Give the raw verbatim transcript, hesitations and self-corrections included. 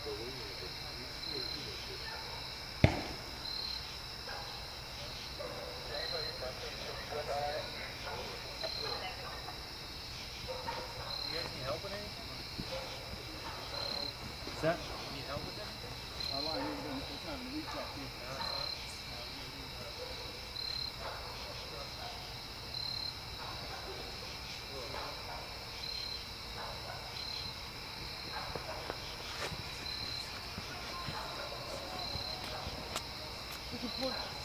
What's that? Need help with anything? I line over them. It's not in the week back here. No, it's not. Look at